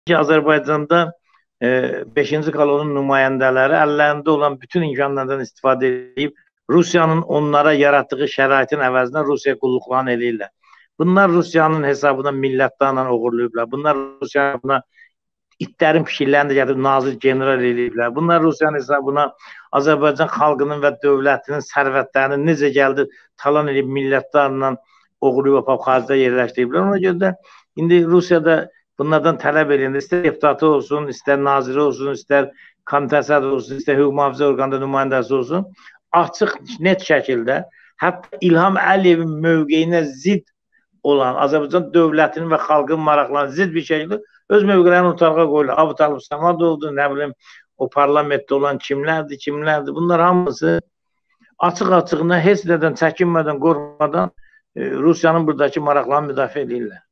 ki Azərbaycanda 5-ci kolonun nümayəndələri əllərində olan bütün imkanlardan istifadə edib Rusiyanın onlara yaratdığı şəraitin əvəzinə Rusiya qulluqlarını eləyirlər. Bunlar Rusiyanın hesabına millətlərlə uğurlayıblar. Bunlar Rusiyanın itlərin fikirlərini də gətirib nazir general eləyiblər. Bunlar Rusiyanın hesabına Azərbaycan xalqının və dövlətinin sərvətlərini necə gəldi talan edib millətlərlə uğurlayıb xaricdə yerləşdiriblər. Ona görə də indi Rusiyada bunlardan tələb edildi. İstər deputatı olsun, istər naziri olsun, istər komitəsində olsun, istər hüquq mühafizə orqanında nümayəndəsi olsun, açıq, net şəkildə hətta İlham Əliyevin mövqeyinə zidd olan Azərbaycan dövlətinin və xalqın maraqlarına zidd bir şəkildə öz mövqelərini ortalığa qoyurlar. Abu Talib Samadovdur, nə bilim, o parlamentdə olan kimlərdir? Bunlar hamısı açıq-açığına heç nədən çəkinmədən, qorxmadan Rusiyanın buradakı maraqlarını müdafiə edirlər.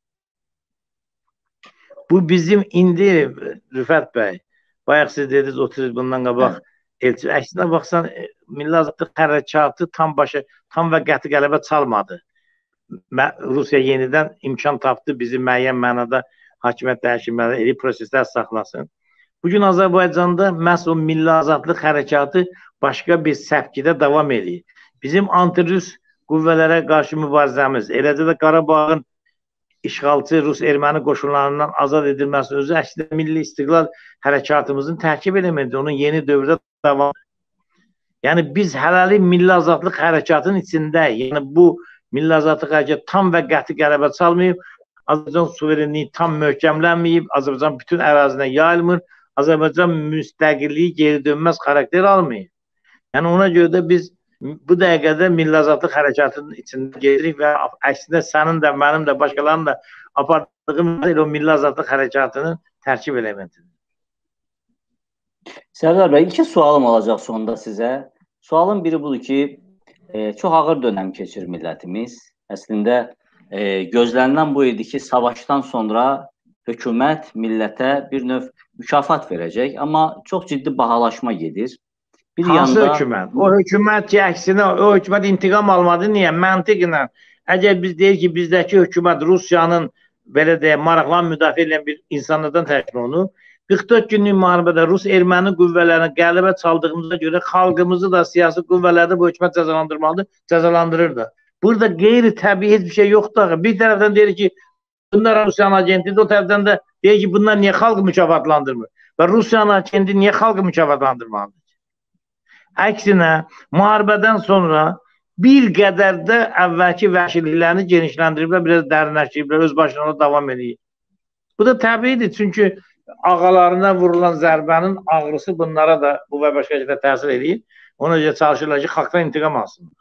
Bu bizim indi Rüfət bəy, bayaq siz dediniz 30 il bundan qabaq elçi. Əksinə baxsan, Milli Azadlıq Hərəkatı tam və qəti qələbə çalmadı. Rusiya yenidən imkan tapdı bizi müəyyən mənada hakimiyyət dəyişmələri eləyib proseslər saxlasın. Bugün Azərbaycanda məhz o Milli Azadlıq Hərəkatı başqa bir səpkidə davam edir. Bizim anti-Rus qüvvələrə qarşı mübarizəmiz, eləcə də Qarabağın işğalçı Rus-Erməni qoşunlarından azad edilməsi özü əslində milli istiqlal hərəkatımızın tərkib elementi, onun yeni dövrdə davam. Yəni biz hələlik milli azadlıq hərəkatının içindəyik. Yəni bu milli azadlıq hərəkatı tam və qəti qələbə çalmayıb, Azərbaycan suverenliyi tam möhkəmlənməyib, Azərbaycan bütün ərazinə yayılmır, Azərbaycan müstəqilliyi geri dönməz xarakter almayıb. Yəni ona görə də biz bu dəqiqədə milli azadlıq hərəkatının içində gedirik və əksinə sənin də, mənim də, başqalarının da apardığımız o milli azadlıq hərəkatının tərkib elementidir. Sərdar bəy, iki sualım olacaq sonunda sizə. Sualın biri budur ki, çox ağır dönəm keçir millətimiz. Əslində gözlənilən bu idi ki, savaşdan sonra hökumət millətə bir növ mükafat verəcək, amma çox ciddi bahalaşma gedir. Hansı hökumət? O hökumət ki, əksinə, o hökumət intiqam almadı. Niyə? Məntiqlə. Əgər biz deyək ki, bizdəki hökumət Rusiyanın belə deyək, maraqlarını müdafiə edən bir insanlardan təşkil olunur. 44 günlük müharibədə Rus-Erməni qüvvələrinə qələbə çaldığımıza görə xalqımızı da siyasi qüvvələrdə bu hökumət cəzalandırmalıdır, cəzalandırır da. Burada qeyri-təbii heç bir şey yoxdur. Bir tərəfdən deyir ki, bunlar Rusiyanın agentidir, o tərəfdən də deyir ki, bunlar niyə xalqı mükafatlandırmır? Və Rusiyanın agenti niyə xalqı mükafatlandırmalıdır? Əksinə, müharibədən sonra bir qədər də əvvəlki vəhşiliklərini genişləndiriblər, biraz dərinləşdiriblər, öz başlarına davam edir. Bu da təbiidir, çünki ağalarına vurulan zərbənin ağrısı bunlara da bu və başqa şəkildə təsir edir. Ona görə çalışırlar ki, xalqdan intiqam alsınlar.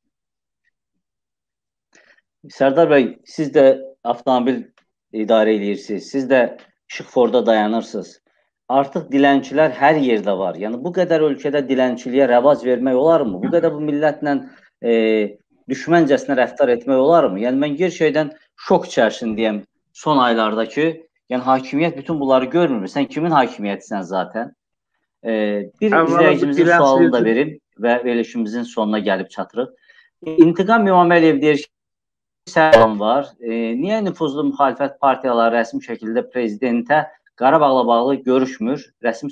Sərdar bəy, siz də avtomobil idarə edirsiniz, siz də işıqforda dayanırsınız. Artıq dilənçilər hər yerdə var. Yəni bu qədər ölkədə dilənçiliyə rəvac vermək olarmı? Bu qədər bu millətlə düşməncəsinə rəftar etmək olarmı? Yəni mən gerçəkdən şok içərisindəyəm son aylarda ki, yəni hakimiyyət bütün bunları görmür. Sən kimin hakimiyyətisən zaten? Bir izləyicimizin sualını da verim və verilişimizin sonuna gəlib çatırıq. İntiqam İmaməliyev deyir ki, səlam var. Niyə nüfuzlu müxalifət partiyaları rəsmi şəkildə prezidentə Qarabağla bağlı görüşmür, rəsmi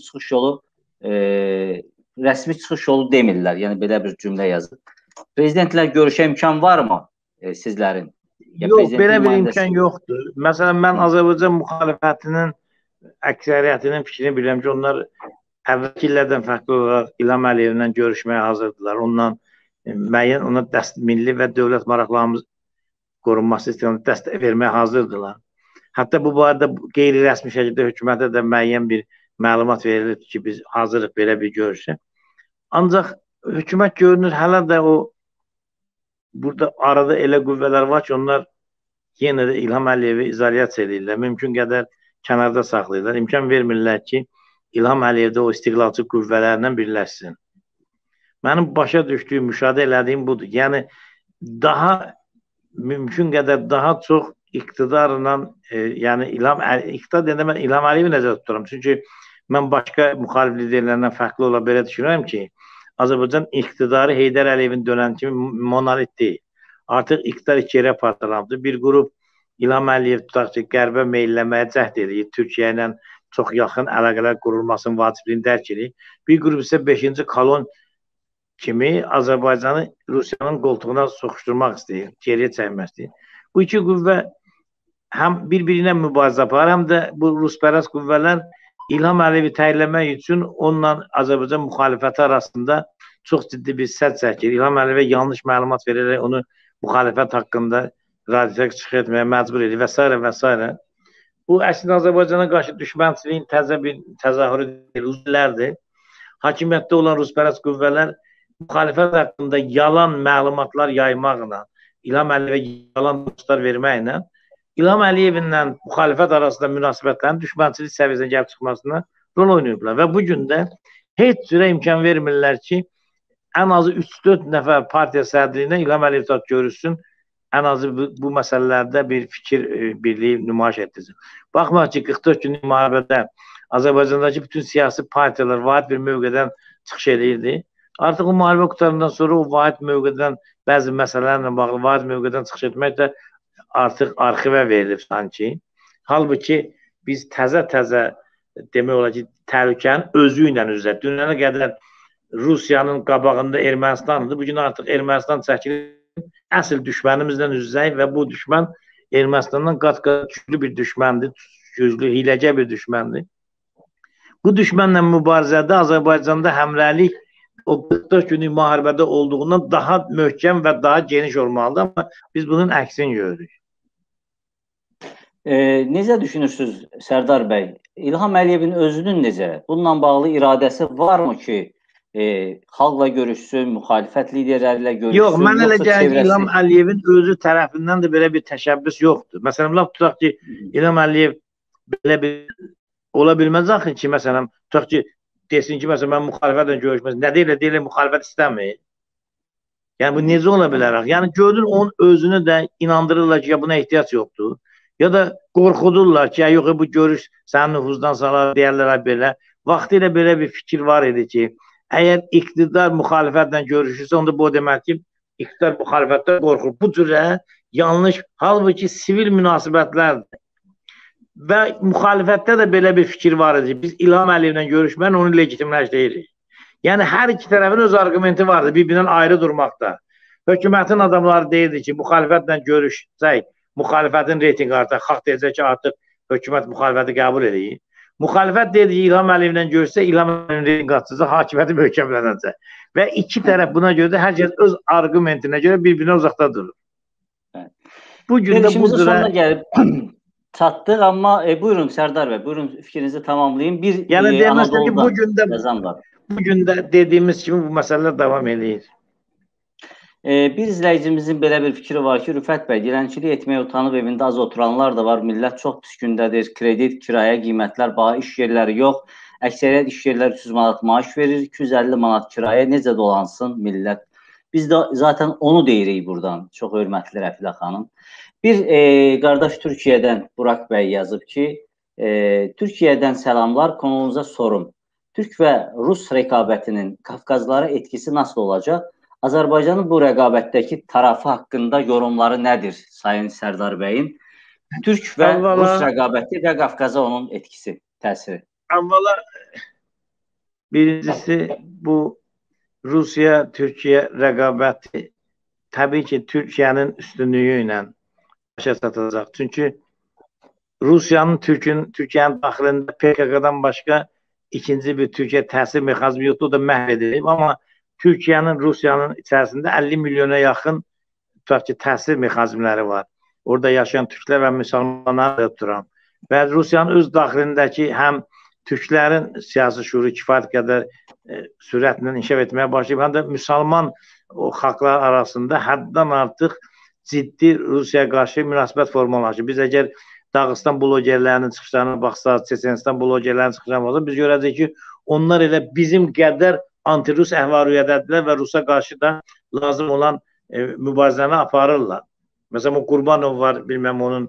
çıxış yolu demirlər. Yəni belə bir cümlə yazır. Prezidentlə görüşə imkan varmı sizlərin? Yox, belə bir imkan yoxdur. Məsələn, mən Azərbaycan müxalifətinin əksəriyyətinin fikrini bilirəm ki, onlar əvvəlki illərdən fərqli olaraq İlham Əliyevlə görüşməyə hazırdılar. Ondan müəyyən ona milli və dövlət maraqlarımız qorunması istiqamətində dəstək verməyə hazırdılar. Hətta bu barədə qeyri-rəsmi şəkildə hökumətə də müəyyən bir məlumat verilib ki, biz hazırıq belə bir görüşə. Ancaq hökumət görünür, hələ də o burada arada elə qüvvələr var ki, onlar yenə də İlham Əliyevi izolyasiya edirlər. Mümkün qədər kənarda saxlayırlar. İmkan vermirlər ki, İlham Əliyev də o istiqlalçı qüvvələrlə birləşsin. Mənim başa düşdüyüm, müşahidə elədiyim budur. Yəni, daha mümkün qədər daha çox iqtidarla, yəni iqtidar deyəndə mən İlham Əliyevi nəzərdə tuturam. Çünki mən başqa müxalif liderlərindən fərqli ola belə düşünürəm ki, Azərbaycan iqtidarı Heydər Əliyevin dönən kimi monolit deyil. Artıq iqtidar iki yerə parçalandı. Bir qrup İlham Əliyev tutaq ki, qərbə meyilləməyə cəhd edir. Türkiyə ilə çox yaxın əlaqələr qurulmasının vacibliyini dərk edir. Bir qrup isə 5-ci kolon kimi Azərbaycanı Rusiyanın qoltuğuna soxuşturmaq istəyir, geriyə çəkmək istəyir. Bu iki qüvvə həm bir-birinə mübarizə aparır, həm də bu Ruspərəst qüvvələr İlham Əliyevi təyinləmək üçün onunla Azərbaycan müxalifəti arasında çox ciddi bir sədd çəkir. İlham Əliyevə yanlış məlumat verərək onu müxalifət haqqında radikal çıxış etməyə məcbur edir və s. və s. Bu əslində Azərbaycana qarşı düşmənçiliyin təzə bir təzahürü deyil, uzun illərdir. Hakimiyyətdə olan Ruspərəst qüvvələr müxalifət haqqında yalan məlumatlar yaymaqla, İlham Əliyevə yalan dostlar verməklə, İlham Əliyevlə müxalifət arasında münasibətlərin düşmənçilik səviyyəsinə gəlib çıxmasına rol oynayıblar. Və bu gün də heç cürə imkan vermirlər ki, ən azı 3-4 nəfər partiya sədrinə İlham Əliyev görüşsün, ən azı bu məsələlərdə bir fikir birliyi nümayiş etdirsin. Baxmayaq ki, 44 günlük müharibədə Azərbaycandakı bütün siyasi partiyalar vahid bir mövqedən çıxış edirdi. Artıq o müharibə qutarandan sonra o vahid mövqedən bəzi məsələlərlə bağlı vahid mövqedən çıxış etmək də artıq arxivə verilib sanki. Halbuki biz təzə-təzə demək olar ki, təhlükənin özü ilə üzrə. Dünənə qədər Rusiyanın qabağında Ermənistandır. Bugün artıq Ermənistan çəkilir. Əsl düşmənimizlə üz-üzəyik və bu düşmən Ermənistandan qat-qat güclü bir düşməndir, güclü, hiləcə bir düşməndir. Bu düşmənlə mübarizədə Azərbaycanda həmrəylik o 44 günlük müharibədə olduğundan daha möhkəm və daha geniş olmalıdır, amma biz bunun əksini görürük. Necə düşünürsünüz Sərdar bəy? İlham Əliyevin özünün necə? Bununla bağlı iradəsi varmı ki, xalqla görüşsün, müxalifət liderlərlə görüşsün? Yox, mən elə gəlir ki, İlham Əliyevin özü tərəfindən də belə bir təşəbbüs yoxdur. Məsələn, tutaq ki, İlham Əliyev belə bir ola bilməz axı ki, məsələn, tutaq ki, desin ki, məsələn, mən müxalifətlə görüşməz. Nə deyil, müxalifət istəmir. Yəni, bu necə ola bilər? Yəni, gördün, onun özünü də inandırırlar ki, ya buna ehtiyac yoxdur. Ya da qorxudurlar ki, yox, bu görüş sənin nüfuzdan salar, deyərlər belə. Vaxtilə belə bir fikir var idi ki, əgər iqtidar müxalifətlə görüşürsə, onda bu demək ki, iqtidar müxalifətdən qorxur. Bu cürə yanlış, halbuki sivil münasibətlərdir. Və müxalifətdə də belə bir fikir var idi. Biz İlham Əliyevlə görüşməni onu legitimləşdiririk. Yəni, hər iki tərəfin öz argumenti vardı, bir-birindən ayrı durmaqda. Hökumətin adamları deyirdi ki, müxalifətlə görüşsək, müxalifətin reytingi artar, xalq deyəcək ki, artıq hökumət müxalifəti qəbul edir. Müxalifət deyir ki, İlham Əliyevlə görüşsə, İlham Əliyevin reytingi artacaq, hakimiyyəti möhkəmlənəcək. Və iki tərəf buna görə də hər kəs öz arqumentinə görə bir-birinə uzaqda durur. Bu gün də bu sonuna gəlib çatdıq, amma buyurun Sərdar bəy, buyurun fikrinizi tamamlayın. Yəni demək ki, bu gün də dediyimiz kimi bu məsələlər davam edir. Bir izləyicimizin belə bir fikri var ki, Rüfət bəy, dilənçilik etməyə utanıb evində az oturanlar da var. Millət çox pis gündədir. Kredit, kirayə, qiymətlər, baha, iş yerləri yox. Əksəriyyət iş yerləri 300 manat maaş verir, 250 manat kirayə necə dolansın millət? Biz də zaten onu deyirik buradan. Çox hörmətli Rəfilə xanım. Bir qardaş Türkiyədən Burak bəy yazıb ki, Türkiyədən səlamlar, konunuza sorum. Türk və Rus rəqabətinin Qafqazlara etkisi nasıl olacaq? Azərbaycanın bu rəqabətdəki tarafı haqqında yorumları nədir Sayın Sərdar bəyin? Türk və Rus rəqabəti və Qafqaza onun etkisi, təsiri. Əvvəla, birincisi bu Rusiya-Türkiyə rəqabəti təbii ki, Türkiyənin üstünlüyü ilə başa çatacaq. Çünki Rusiyanın Türkiyənin daxilində PKK-dan başqa ikinci bir Türkiyə təsir mexanizmi yoxdur, o da məhv edilib. Amma Türkiyənin, Rusiyanın içərisində 50 milyona yaxın təsir mexanizmləri var. Orada yaşayan türklər və müsəlmanlar da tuturam. Və Rusiyanın öz daxilindəki həm türklərin siyasi şuuru kifayət qədər sürətlə inkişaf etməyə başlayıb, həm də müsəlman xalqlar arasında həddən artıq ciddi Rusiyaya qarşı münasibət formalaşır. Biz əgər Dağıstan blogerlərinin çıxışlarına baxsaq, Çeçenistan blogerlərinin çıxışlarına baxsaq, biz görəcəyik ki, onlar elə bizim qədər anti-Rus əhval-rüyədədirlər və Rusa qarşı da lazım olan mübarizəni aparırlar. Məsələn, o Qurbanov var, bilməm onun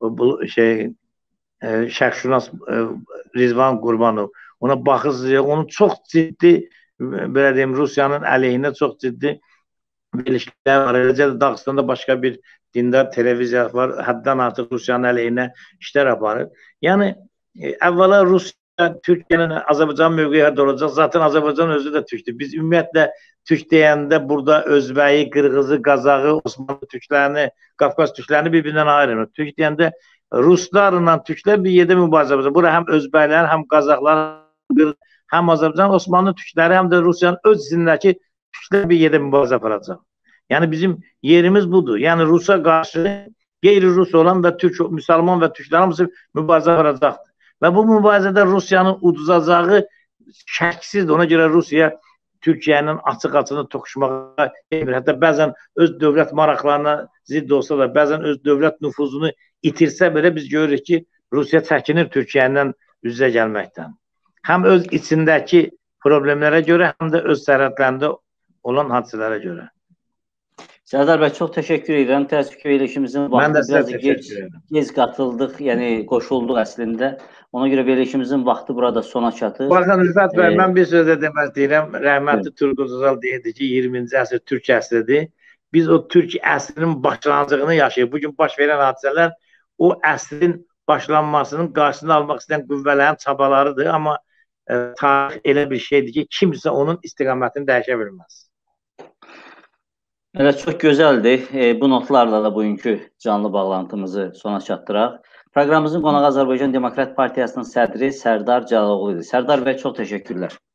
şərqşünas Rizvan Qurbanov. Ona baxırsınız, onun çox ciddi, belə deyim, Rusiyanın əleyhinə çox ciddi verilişlər var. Eləcə də Dağıstanda başqa bir dindar televiziya var. Həddən artıq Rusiyanın əleyhinə işlər aparır. Yəni əvvəla Rusiya, Türkiyənin Azərbaycan mövqeyi harda olacaq? Zaten Azərbaycan özü də türkdür. Biz ümumiyyətlə türk deyəndə burada Özbəyi, Qırğızı, Qazağı, Osmanlı türklərini, Qafqaz türklərini bir-birindən ayırmır. Türk deyəndə Ruslarla türklər bir yerdə mübarizə var. Bura həm Özbəklər, həm Qazaxlar, həm Azərbaycan, Osmanlı türkləri, həm də Rusiyanın öz içindəki türklər bir yerdə mübarizə aparacaq. Yəni bizim yerimiz budur. Yəni Rusa qarşı qeyri-Rus olan və Türk, müsəlman və türklər hamısı mübarizə aparacaqdır. Və bu mübarizədə Rusiyanın uduzacağı şəksizdir. Ona görə Rusiya Türkiyənin açıq-açığını toxuşmağa gelmir. Hətta bəzən öz dövlət maraqlarına zidd olsa da, bəzən öz dövlət nüfuzunu itirsə belə biz görürük ki, Rusiya çəkinir Türkiyədən üz-üzə gəlməkdən. Həm öz içindəki problemlərə görə, həm də öz sərhədlərində olan hadisələrə görə. Sərdar bəy, çox təşəkkür edirəm. Təəssüf ki, verilişimizin vaxtı biraz gec qatıldıq, yəni qoşulduq əslində. Ona görə verilişimizin vaxtı burada sona çatır. Baxın, Rüfət bəy, mən bir sözə demək deyirəm. Rəhmətli Turgut Özal deyirdi ki, 20-ci əsr Türk əsridir. Biz o Türk əsrinin başlanğıcını yaşayırıq. Bugün baş verən hadisələr o əsrin başlanmasının qarşısını almaq istəyən qüvvələrin çabalarıdır. Amma tarix elə bir şeydir ki, kimsə onun istiqamətini dəyişə bilməz. Evet, çok güzeldi. Bu notlarla da bugünkü canlı bağlantımızı sona çatdıraq. Proqramımızın qonağı Azərbaycan Demokrat Partiyasının sədri Sərdar Cəlaloğlu idi. Sərdar bəy, çox təşəkkürlər.